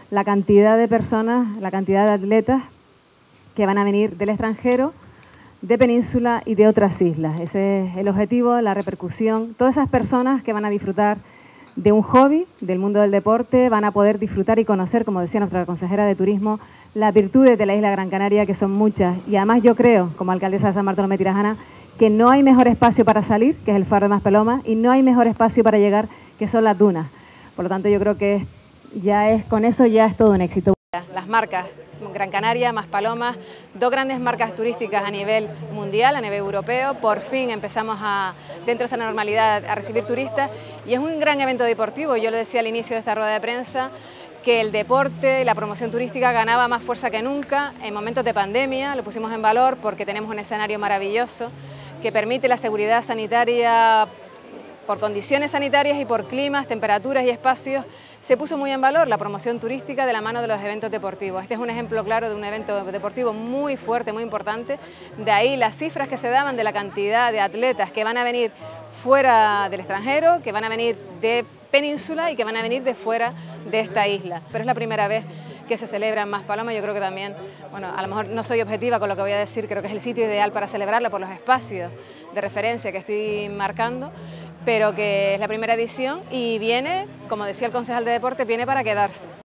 la cantidad de personas, la cantidad de atletas que van a venir del extranjero, de Península y de otras islas. Ese es el objetivo, la repercusión. Todas esas personas que van a disfrutar de un hobby, del mundo del deporte, van a poder disfrutar y conocer, como decía nuestra consejera de Turismo, las virtudes de la isla Gran Canaria, que son muchas. Y además yo creo, como alcaldesa de San Bartolomé Tirajana, que no hay mejor espacio para salir, que es el Faro de Maspalomas, y no hay mejor espacio para llegar, que son las dunas. Por lo tanto, yo creo que con eso ya es todo un éxito. Las marcas Gran Canaria, Maspalomas, dos grandes marcas turísticas a nivel mundial, a nivel europeo. Por fin empezamos dentro de esa normalidad a recibir turistas y es un gran evento deportivo. Yo le decía al inicio de esta rueda de prensa que el deporte y la promoción turística ganaba más fuerza que nunca en momentos de pandemia. Lo pusimos en valor porque tenemos un escenario maravilloso que permite la seguridad sanitaria por condiciones sanitarias y por climas, temperaturas y espacios. Se puso muy en valor la promoción turística de la mano de los eventos deportivos. Este es un ejemplo claro de un evento deportivo muy fuerte, muy importante. De ahí las cifras que se daban de la cantidad de atletas que van a venir fuera del extranjero, que van a venir de Península y que van a venir de fuera de esta isla. Pero es la primera vez que se celebra en Maspalomas. Yo creo que también, bueno, a lo mejor no soy objetiva con lo que voy a decir, creo que es el sitio ideal para celebrarla por los espacios de referencia que estoy marcando, pero que es la primera edición y viene, como decía el concejal de deporte, viene para quedarse.